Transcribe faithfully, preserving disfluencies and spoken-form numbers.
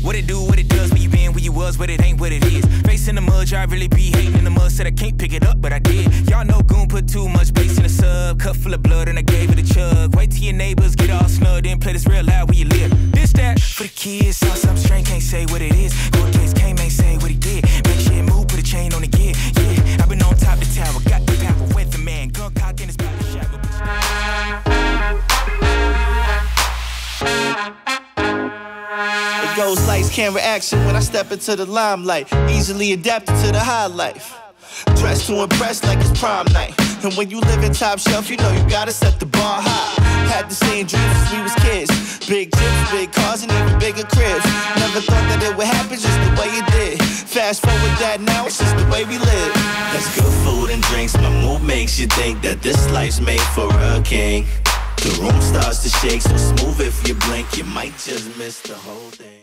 What it do, what it does, where you been, where you was, what it ain't, what it is. Face in the mud, I really be hating in the mud. Said I can't pick it up, but I did. Y'all know Goon put too much bass in the sub. Cup full of blood and I gave it a chug. Wait till your neighbors get all snug, then play this real loud where you live. This that for the kids, saw something strange, can't say what it is. Court case came, ain't say what he did. Make shit move, put a chain on the gear. Yeah, I've been on top of the tower, got the power, weatherman, gun cock in his body shadow. It goes lights, camera, action when I step into the limelight. Easily adapted to the high life. Dressed to impress like it's prom night. And when you live in top shelf, you know you gotta set the bar high. Had the same dreams as we was kids. Big trips, big cars, and even bigger cribs. Never thought that it would happen just the way it did. Fast forward that now, it's just the way we live. That's good food and drinks. My mood makes you think that this life's made for a king. The room starts to shake, so smooth if you blink, you might just miss the whole thing.